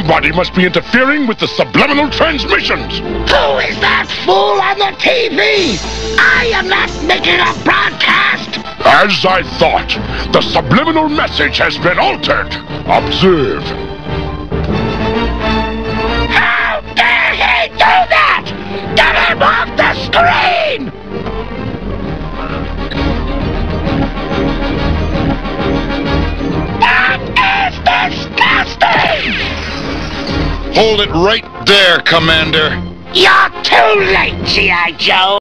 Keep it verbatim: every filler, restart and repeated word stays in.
Somebody must be interfering with the subliminal transmissions! Who is that fool on the T V? I am not making a broadcast! As I thought, the subliminal message has been altered. Observe. How dare he do that? Get him off the screen! That is disgusting! Hold it right there, Commander. You're too late, G I. Joe!